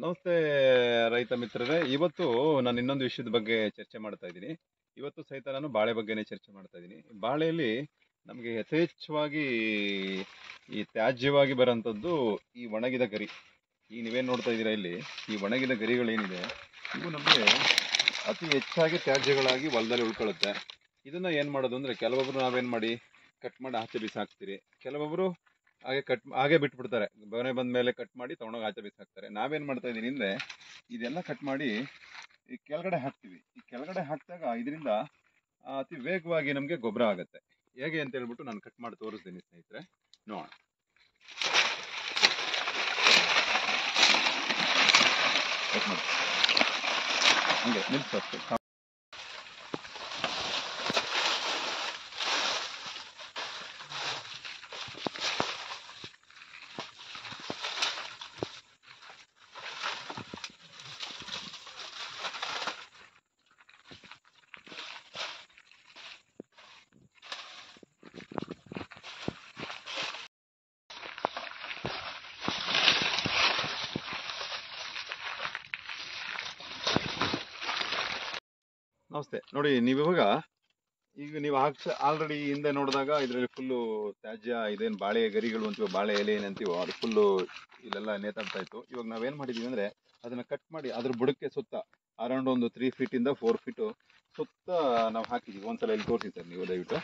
ನಮಸ್ತೆ ರೈತ ಮಿತ್ರರೇ. ಇವತ್ತು ನಾನು ಇನ್ನೊಂದು ವಿಷಯದ ಬಗ್ಗೆ ಚರ್ಚೆ ಮಾಡ್ತಾ ಇದ್ದೀನಿ. ಇವತ್ತು ಸಹಿತ ನಾನು ಬಾಳೆ ಬಗ್ಗೆನೇ ಚರ್ಚೆ ಮಾಡ್ತಾ ಇದ್ದೀನಿ. ಬಾಳೆಯಲ್ಲಿ ನಮಗೆ ಯಥೇಚ್ಛವಾಗಿ ಈ ತ್ಯಾಜ್ಯವಾಗಿ ಬರೋಂಥದ್ದು ಈ ಒಣಗಿದ ಗರಿ. ಈ ನೀವೇನು ನೋಡ್ತಾ ಇದ್ದೀರಾ ಇಲ್ಲಿ, ಈ ಒಣಗಿದ ಗರಿಗಳೇನಿದೆ ಇವು ನಮಗೆ ಅತಿ ಹೆಚ್ಚಾಗಿ ತ್ಯಾಜ್ಯಗಳಾಗಿ ಹೊಲದಲ್ಲಿ ಉಳ್ಕೊಳ್ಳುತ್ತೆ. ಇದನ್ನ ಏನು ಮಾಡೋದು ಅಂದರೆ, ಕೆಲವೊಬ್ರು ನಾವೇನು ಮಾಡಿ ಕಟ್ ಮಾಡಿ ಆಚೆ ಬಿಸಾಕ್ತೀರಿ, ಕೆಲವೊಬ್ರು ಹಾಗೆ ಬಿಟ್ಬಿಡ್ತಾರೆ. ಮನೆ ಬಂದ ಮೇಲೆ ಕಟ್ ಮಾಡಿ ತೊಗೊಂಡೋಗಿ ಆಚೆ ಬಿಸಾಕ್ತಾರೆ. ನಾವೇನು ಮಾಡ್ತಾ ಇದ್ದೀನಿ ಅಂದರೆ, ಇದೆಲ್ಲ ಕಟ್ ಮಾಡಿ ಈ ಕೆಳಗಡೆ ಹಾಕ್ತೀವಿ. ಈ ಕೆಳಗಡೆ ಹಾಕಿದಾಗ ಇದರಿಂದ ಅತಿ ವೇಗವಾಗಿ ನಮಗೆ ಗೊಬ್ಬರ ಆಗುತ್ತೆ. ಹೇಗೆ ಅಂತ ಹೇಳ್ಬಿಟ್ಟು ನಾನು ಕಟ್ ಮಾಡಿ ತೋರಿಸ್ತೀನಿ ಸ್ನೇಹಿತರೆ, ನೋಡೋಣ. ಕಟ್ ಮಾಡಿ ಹಂಗೆ ನಿಲ್ಸು. ನಮಸ್ತೆ. ನೋಡಿ, ಈಗ ನೀವು ಆಲ್ರೆಡಿ ಹಿಂದೆ ನೋಡಿದಾಗ ಇದರಲ್ಲಿ ಫುಲ್ಲು ತ್ಯಾಜ್ಯ, ಇದೇನು ಬಾಳೆ ಗರಿಗಳು ಅಂತೀವೋ, ಬಾಳೆ ಎಲೆ ಏನಂತೀವೋ, ಅದು ಫುಲ್ಲು ಇಲ್ಲೆಲ್ಲ ನೇತಾಡ್ತಾ ಇತ್ತು. ಇವಾಗ ನಾವೇನು ಮಾಡಿದ್ದೀವಿ ಅಂದರೆ, ಅದನ್ನು ಕಟ್ ಮಾಡಿ ಅದ್ರ ಬುಡಕ್ಕೆ ಸುತ್ತ ಅರೌಂಡ್ ಒಂದು 3 ಫೀಟಿಂದ 4 ಫೀಟು ಸುತ್ತ ನಾವು ಹಾಕಿದ್ದೀವಿ. ಒಂದ್ಸಲ ಇಲ್ಲಿ ತೋರಿಸಿ ಸರ್ ನೀವು ದಯವಿಟ್ಟು.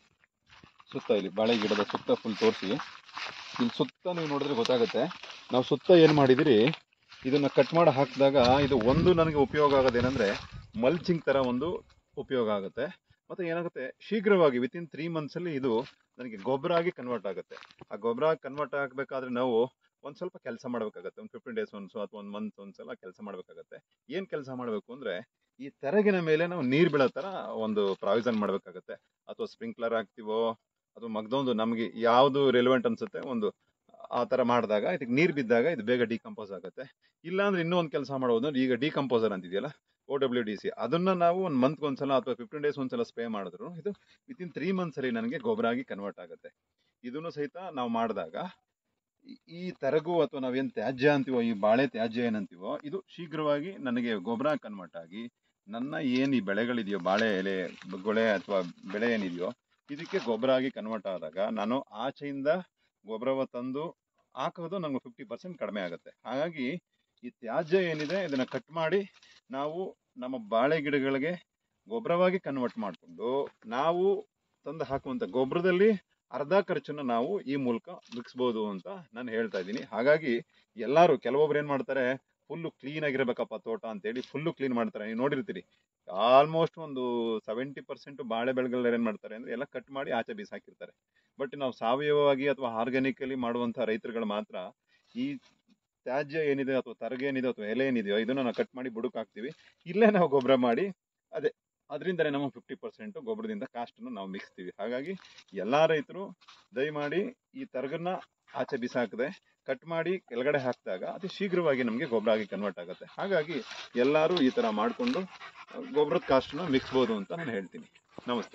ಸುತ್ತ ಇಲ್ಲಿ ಬಾಳೆ ಗಿಡದ ಸುತ್ತ ಫುಲ್ ತೋರಿಸಿ. ಇಲ್ಲಿ ಸುತ್ತ ನೀವು ನೋಡಿದ್ರೆ ಗೊತ್ತಾಗುತ್ತೆ. ನಾವು ಸುತ್ತ ಏನು ಮಾಡಿದಿರಿ, ಇದನ್ನು ಕಟ್ ಮಾಡಿ ಹಾಕಿದಾಗ ಇದು ಒಂದು ನನಗೆ ಉಪಯೋಗ ಆಗೋದೇನೆಂದರೆ, ಮಲ್ಚಿಂಗ್ ಥರ ಒಂದು ಉಪಯೋಗ ಆಗುತ್ತೆ. ಮತ್ತು ಏನಾಗುತ್ತೆ, ಶೀಘ್ರವಾಗಿ ವಿತಿನ್ 3 ಮಂತ್ಸಲ್ಲಿ ಇದು ನನಗೆ ಗೊಬ್ಬರ ಆಗಿ ಕನ್ವರ್ಟ್ ಆಗುತ್ತೆ. ಆ ಗೊಬ್ಬರ ಕನ್ವರ್ಟ್ ಆಗಬೇಕಾದ್ರೆ ನಾವು ಒಂದು ಸ್ವಲ್ಪ ಕೆಲಸ ಮಾಡಬೇಕಾಗತ್ತೆ. ಒಂದು 15 ಡೇಸ್ ಒನ್ಸು ಅಥವಾ 1 ಮಂತ್ ಒಂದ್ಸಲ ಕೆಲಸ ಮಾಡಬೇಕಾಗತ್ತೆ. ಏನು ಕೆಲಸ ಮಾಡಬೇಕು ಅಂದರೆ, ಈ ತೆರಗಿನ ಮೇಲೆ ನಾವು ನೀರು ಬೀಳೋ ಥರ ಒಂದು ಪ್ರಾವಿಷನ್ ಮಾಡಬೇಕಾಗತ್ತೆ. ಅಥವಾ ಸ್ಪ್ರಿಂಕ್ಲರ್ ಹಾಕ್ತೀವೋ ಅಥವಾ ಮಗ್ದೊಂದು ನಮಗೆ ಯಾವುದು ರೆಲೆವೆಂಟ್ ಅನಿಸುತ್ತೆ ಒಂದು ಆ ಥರ ಮಾಡಿದಾಗ ಇದಕ್ಕೆ ನೀರು ಬಿದ್ದಾಗ ಇದು ಬೇಗ ಡಿಕಂಪೋಸ್ ಆಗುತ್ತೆ. ಇಲ್ಲಾಂದ್ರೆ ಇನ್ನೂ ಒಂದು ಕೆಲಸ ಮಾಡೋದು, ಈಗ ಡಿಕಂಪೋಸರ್ ಅಂತಿದೆಯಲ್ಲ, OWDC, ಅದನ್ನು ನಾವು 1 ಮಂತ್ಗೆ ಒಂದ್ಸಲ ಅಥವಾ 15 ಡೇಸ್ ಒಂದ್ಸಲ ಸ್ಪ್ರೇ ಮಾಡಿದ್ರು ಇದು ವಿತಿನ್ 3 ಮಂತ್ಸಲ್ಲಿ ನನಗೆ ಗೊಬ್ಬರ ಆಗಿ ಕನ್ವರ್ಟ್ ಆಗುತ್ತೆ. ಇದನ್ನು ಸಹಿತ ನಾವು ಮಾಡಿದಾಗ ಈ ತರಗು ಅಥವಾ ನಾವೇನು ತ್ಯಾಜ್ಯ ಅಂತೀವೋ, ಈ ಬಾಳೆ ತ್ಯಾಜ್ಯ ಏನಂತೀವೋ, ಇದು ಶೀಘ್ರವಾಗಿ ನನಗೆ ಗೊಬ್ಬರ ಕನ್ವರ್ಟ್ ಆಗಿ ನನ್ನ ಏನು ಈ ಬೆಳೆಗಳಿದೆಯೋ, ಬಾಳೆ ಎಲೆ ಗೊಳೆ ಅಥವಾ ಬೆಳೆ ಏನಿದೆಯೋ, ಇದಕ್ಕೆ ಗೊಬ್ಬರ ಆಗಿ ಕನ್ವರ್ಟ್ ಆದಾಗ ನಾನು ಆಚೆಯಿಂದ ಗೊಬ್ಬರವ ತಂದು ಹಾಕೋದು ನಮ್ಗೆ 50% ಕಡಿಮೆ ಆಗುತ್ತೆ. ಹಾಗಾಗಿ ಈ ತ್ಯಾಜ್ಯ ಏನಿದೆ ಇದನ್ನು ಕಟ್ ಮಾಡಿ ನಾವು ನಮ್ಮ ಬಾಳೆ ಗಿಡಗಳಿಗೆ ಗೊಬ್ಬರವಾಗಿ ಕನ್ವರ್ಟ್ ಮಾಡಿಕೊಂಡು ನಾವು ತಂದು ಹಾಕುವಂಥ ಗೊಬ್ಬರದಲ್ಲಿ ಅರ್ಧ ಖರ್ಚನ್ನು ನಾವು ಈ ಮೂಲಕ ಮುಗಿಸ್ಬೋದು ಅಂತ ನಾನು ಹೇಳ್ತಾ ಇದ್ದೀನಿ. ಹಾಗಾಗಿ ಎಲ್ಲರೂ, ಕೆಲವೊಬ್ರು ಏನು ಮಾಡ್ತಾರೆ, ಫುಲ್ಲು ಕ್ಲೀನ್ ಆಗಿರ್ಬೇಕಪ್ಪ ತೋಟ ಅಂತೇಳಿ ಫುಲ್ಲು ಕ್ಲೀನ್ ಮಾಡ್ತಾರೆ. ನೀವು ನೋಡಿರ್ತೀರಿ, ಆಲ್ಮೋಸ್ಟ್ ಒಂದು 70% ಬಾಳೆ ಬೆಳೆಗಳು ಏನು ಮಾಡ್ತಾರೆ ಅಂದರೆ, ಎಲ್ಲ ಕಟ್ ಮಾಡಿ ಆಚೆ ಬೀಸಾಕಿರ್ತಾರೆ. ಬಟ್ ನಾವು ಸಾವಯವವಾಗಿ ಅಥವಾ ಆರ್ಗ್ಯಾನಿಕಲಿ ಮಾಡುವಂಥ ರೈತರುಗಳು ಮಾತ್ರ ಈ ತ್ಯಾಜ್ಯ ಏನಿದೆ ಅಥವಾ ತರಗೆ ಏನಿದೆ ಅಥವಾ ಎಲೆ ಏನಿದೆಯೋ ಇದನ್ನು ನಾವು ಕಟ್ ಮಾಡಿ ಬುಡಕ್ಕೆ ಹಾಕ್ತೀವಿ. ಇಲ್ಲೇ ನಾವು ಗೊಬ್ಬರ ಮಾಡಿ ಅದರಿಂದಲೇ ನಮ್ಮ 50% ಗೊಬ್ಬರದಿಂದ ಕಾಸ್ಟನ್ನು ನಾವು ಮಿಕ್ಸ್ತೀವಿ. ಹಾಗಾಗಿ ಎಲ್ಲ ರೈತರು ದಯಮಾಡಿ ಈ ತರಗನ್ನ ಆಚೆ ಬಿಸಾಕದೆ ಕಟ್ ಮಾಡಿ ಕೆಳಗಡೆ ಹಾಕಿದಾಗ ಅತಿ ಶೀಘ್ರವಾಗಿ ನಮಗೆ ಗೊಬ್ಬರ ಆಗಿ ಕನ್ವರ್ಟ್ ಆಗುತ್ತೆ. ಹಾಗಾಗಿ ಎಲ್ಲರೂ ಈ ಥರ ಮಾಡಿಕೊಂಡು ಗೊಬ್ಬರದ ಕಾಸ್ಟನ್ನು ಮಿಕ್ಸ್ಬೋದು ಅಂತ ನಾನು ಹೇಳ್ತೀನಿ. ನಮಸ್ತೆ.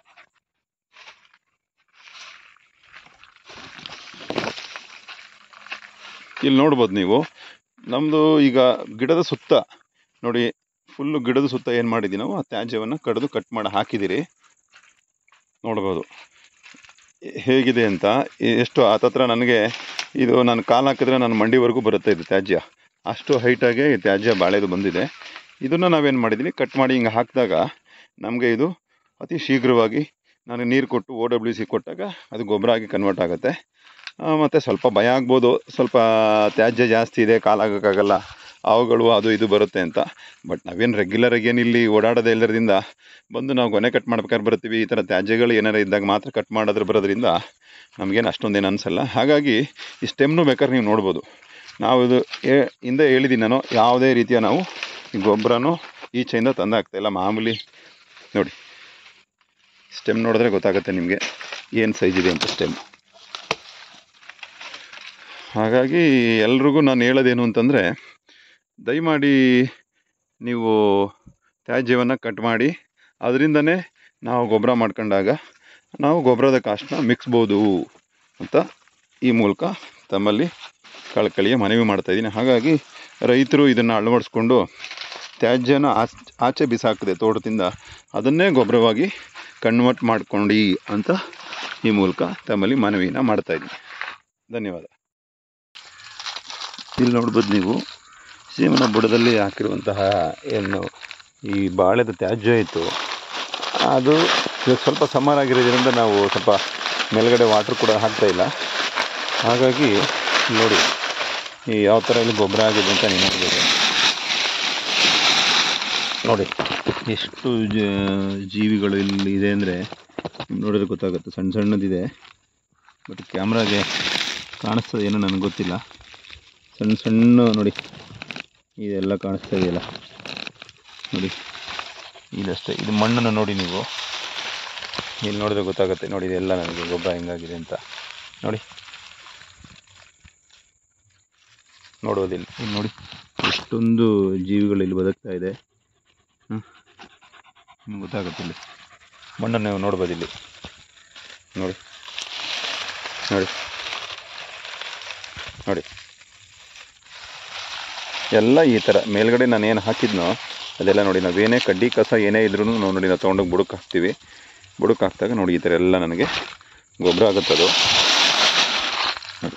ಇಲ್ಲಿ ನೋಡ್ಬೋದು ನೀವು, ನಮ್ಮದು ಈಗ ಗಿಡದ ಸುತ್ತ ನೋಡಿ, ಫುಲ್ಲು ಗಿಡದ ಸುತ್ತ ಏನು ಮಾಡಿದ್ದೀವಿ ನಾವು, ಆ ತ್ಯಾಜ್ಯವನ್ನು ಕಡಿದು ಕಟ್ ಮಾಡಿ ಹಾಕಿದ್ದೀರಿ. ನೋಡ್ಬೋದು ಹೇಗಿದೆ ಅಂತ. ಎಷ್ಟು ಹತ್ತತ್ರ ನನಗೆ ಇದು ನಾನು ಕಾಲು ಹಾಕಿದ್ರೆ ನನ್ನ ಮಂಡಿವರೆಗೂ ಬರುತ್ತೆ ಇದು ತ್ಯಾಜ್ಯ. ಅಷ್ಟು ಹೈಟಾಗೆ ಈ ತ್ಯಾಜ್ಯ ಬಾಳೆದು ಬಂದಿದೆ. ಇದನ್ನು ನಾವೇನು ಮಾಡಿದ್ದೀನಿ, ಕಟ್ ಮಾಡಿ ಹಿಂಗೆ ಹಾಕಿದಾಗ ನಮಗೆ ಇದು ಅತಿ ಶೀಘ್ರವಾಗಿ ನಾನು ನೀರು ಕೊಟ್ಟು OWC ಕೊಟ್ಟಾಗ ಅದು ಗೊಬ್ಬರ ಆಗಿ ಕನ್ವರ್ಟ್ ಆಗುತ್ತೆ. ಮತ್ತು ಸ್ವಲ್ಪ ಭಯ ಆಗ್ಬೋದು, ಸ್ವಲ್ಪ ತ್ಯಾಜ್ಯ ಜಾಸ್ತಿ ಇದೆ, ಕಾಲಾಗೋಕ್ಕಾಗಲ್ಲ, ಅವುಗಳು ಅದು ಇದು ಬರುತ್ತೆ ಅಂತ. ಬಟ್ ನಾವೇನು ರೆಗ್ಯುಲರಾಗಿ ಏನು ಇಲ್ಲಿ ಓಡಾಡೋದೇ ಇಲ್ಲದ್ರಿಂದ ಬಂದು ನಾವು ಗೊನೆ ಕಟ್ ಮಾಡ್ಬೇಕಾದ್ರೆ ಬರ್ತೀವಿ. ಈ ಥರ ತ್ಯಾಜ್ಯಗಳು ಏನಾರು ಇದ್ದಾಗ ಮಾತ್ರ ಕಟ್ ಮಾಡೋದ್ರ ಬರೋದ್ರಿಂದ ನಮಗೇನು ಅಷ್ಟೊಂದೇನು ಅನಿಸಲ್ಲ. ಹಾಗಾಗಿ ಈ ಸ್ಟೆಮ್ನು ಬೇಕಾದ್ರೆ ನೀವು ನೋಡ್ಬೋದು. ನಾವು ಇದು ಹಿಂದೆ ಹೇಳಿದ್ದೀನಿ ನಾನು, ಯಾವುದೇ ರೀತಿಯ ನಾವು ಈ ಗೊಬ್ಬರನೂ ಈಚೆಯಿಂದ ತಂದಾಗ್ತಾಯಿಲ್ಲ. ಮಾಮೂಲಿ ನೋಡಿ, ಸ್ಟೆಮ್ ನೋಡಿದ್ರೆ ಗೊತ್ತಾಗುತ್ತೆ ನಿಮಗೆ ಏನು ಸೈಜ್ ಇದೆ ಅಂತ ಸ್ಟೆಮ್. ಹಾಗಾಗಿ ಎಲ್ರಿಗೂ ನಾನು ಹೇಳೋದೇನು ಅಂತಂದರೆ, ದಯಮಾಡಿ ನೀವು ತ್ಯಾಜ್ಯವನ್ನು ಕಟ್ ಮಾಡಿ ಅದರಿಂದನೇ ನಾವು ಗೊಬ್ಬರ ಮಾಡ್ಕೊಂಡಾಗ ನಾವು ಗೊಬ್ಬರದ ಕಾಸ್ಟನ್ನ ಮಿಕ್ಸ್ಬೋದು ಅಂತ ಈ ಮೂಲಕ ತಮ್ಮಲ್ಲಿ ಕಳಕಳಿಯ ಮನವಿ ಮಾಡ್ತಾಯಿದ್ದೀನಿ. ಹಾಗಾಗಿ ರೈತರು ಇದನ್ನು ಅಳವಡಿಸ್ಕೊಂಡು ತ್ಯಾಜ್ಯನ ಆಚೆ ಬಿಸಾಕದೆ ತೋಟದಿಂದ ಅದನ್ನೇ ಗೊಬ್ಬರವಾಗಿ ಕನ್ವರ್ಟ್ ಮಾಡ್ಕೊಂಡು ಅಂತ ಈ ಮೂಲಕ ತಮ್ಮಲ್ಲಿ ಮನವಿನ ಮಾಡ್ತಾಯಿದ್ದೀನಿ. ಧನ್ಯವಾದ. ಇಲ್ಲಿ ನೋಡ್ಬೋದು ನೀವು ಸೀಮನ ಬುಡದಲ್ಲಿ ಹಾಕಿರುವಂತಹ ಏನು ಈ ಬಾಳೆದ ತ್ಯಾಜ್ಯ ಇತ್ತು, ಅದು ಸ್ವಲ್ಪ ಸಮ್ಮರ್ ಆಗಿರೋದ್ರಿಂದ ನಾವು ಸ್ವಲ್ಪ ಮೇಲ್ಗಡೆ ವಾಟ್ರ್ ಕೂಡ ಹಾಕ್ತಾಯಿಲ್ಲ. ಹಾಗಾಗಿ ನೋಡಿ ಈ ಯಾವ ಥರ ಇಲ್ಲಿ ಗೊಬ್ಬರ ಆಗಿದೆ ಅಂತ ನೀವು ನೋಡ್ಬೋದು. ನೋಡಿ ಎಷ್ಟು ಜೀವಿಗಳು ಇಲ್ಲಿ ಇದೆ ಅಂದರೆ ನೋಡಿದ್ರೆ ಗೊತ್ತಾಗುತ್ತೆ. ಸಣ್ಣ ಸಣ್ಣದಿದೆ, ಬಟ್ ಕ್ಯಾಮ್ರಾಗೆ ಕಾಣಿಸ್ತದೆ ಏನೋ ನನಗೆ ಗೊತ್ತಿಲ್ಲ. ಸಣ್ಣ ಸಣ್ಣ ನೋಡಿ ಇದೆಲ್ಲ ಕಾಣಿಸ್ತಾ ಇದೆಯಲ್ಲ, ನೋಡಿ ಇದಷ್ಟೇ. ಇದು ಮಣ್ಣನ್ನು ನೋಡಿ ನೀವು ಇಲ್ಲಿ ನೋಡಿದ್ರೆ ಗೊತ್ತಾಗುತ್ತೆ. ನೋಡಿ ಇದೆಲ್ಲ ನನಗೆ ಗೊಬ್ಬರ ಹೆಂಗಾಗಿದೆ ಅಂತ ನೋಡಿ, ನೋಡೋದಿಲ್ಲ. ಇಲ್ಲಿ ನೋಡಿ ಎಷ್ಟೊಂದು ಜೀವಿಗಳು ಇಲ್ಲಿ ಬದುಕ್ತಾ ಇದೆ. ನಿಮ್ಗೆ ಗೊತ್ತಾಗುತ್ತೆ. ಇಲ್ಲಿ ಮಣ್ಣನ್ನು ನೀವು ನೋಡ್ಬೋದು. ಇಲ್ಲಿ ನೋಡಿ ನೋಡಿ ನೋಡಿ ಎಲ್ಲ ಈ ಥರ ಮೇಲ್ಗಡೆ ನಾನು ಏನು ಹಾಕಿದ್ನೋ ಅದೆಲ್ಲ ನೋಡಿ, ನಾವೇನೇ ಕಡ್ಡಿ ಕಸ ಏನೇ ಇದ್ರೂ ನಾವು ನೋಡಿ ನಾವು ತೊಗೊಂಡೋಗಿ ಬುಡಕ್ಕೆ ಹಾಕ್ತೀವಿ. ಬುಡಕ್ಕೆ ಹಾಕಿದಾಗ ನೋಡಿ ಈ ಥರ ಎಲ್ಲ ನನಗೆ ಗೊಬ್ಬರ ಆಗುತ್ತದು. ನೋಡಿ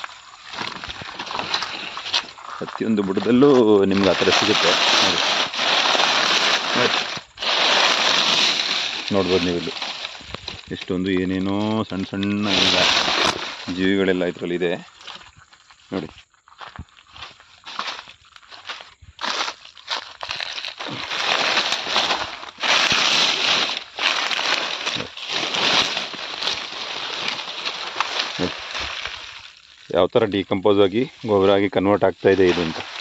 ಪ್ರತಿಯೊಂದು ಬುಡದಲ್ಲೂ ನಿಮ್ಗೆ ಆ ಥರ ಸಿಗುತ್ತೆ. ನೋಡಿ ನೋಡ್ಬೋದು ನೀವು ಇಲ್ಲಿ ಎಷ್ಟೊಂದು ಏನೇನೋ ಸಣ್ಣ ಸಣ್ಣ ಈಗ ಜೀವಿಗಳೆಲ್ಲ ಇದರಲ್ಲಿದೆ ನೋಡಿ. ಯಾವ ಥರ ಡಿಕಂಪೋಸ್ ಆಗಿ ಗೊಬ್ಬರ ಆಗಿ ಕನ್ವರ್ಟ್ ಆಗ್ತಾ ಇದೆ ಇದು ಅಂತ.